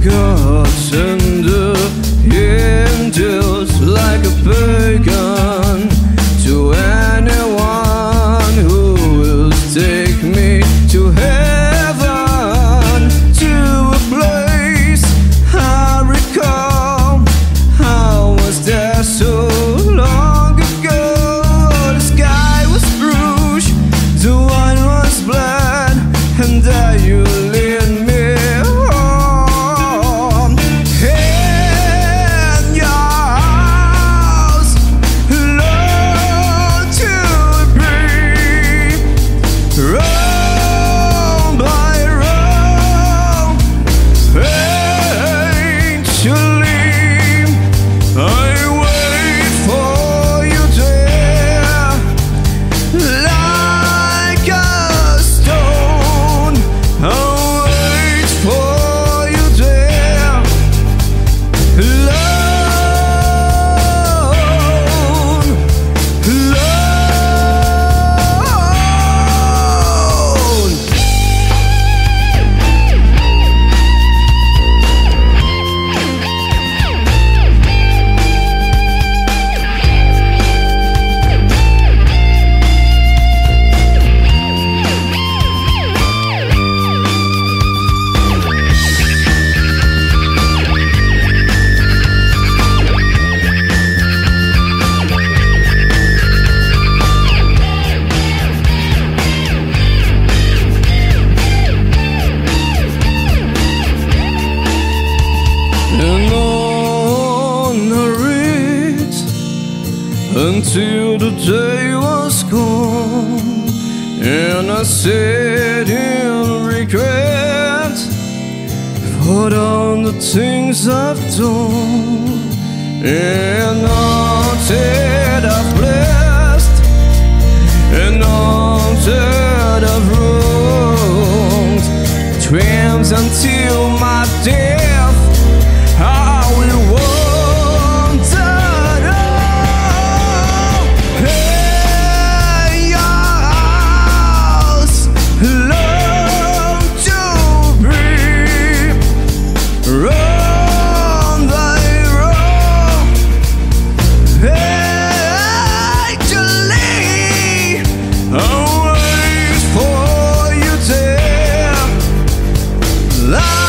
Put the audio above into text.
gods and the angels, like a pagan to anyone who will take me to heaven, to a place I recall. I was there so long ago. The sky was rouge, the wine was blood, and there you lead me home. In your house, alone to breathe, roam by roam, patiently I wait for you there, like a stone. I wait for you there, alone, alone. And on I read until the day was gone, and I sat in regret for all the things I've done, and all that I've blessed, and all that I've wronged. Dreams until my death, I will wander all in your house, alone to breathe, roam by roam, patiently I wait for you there, like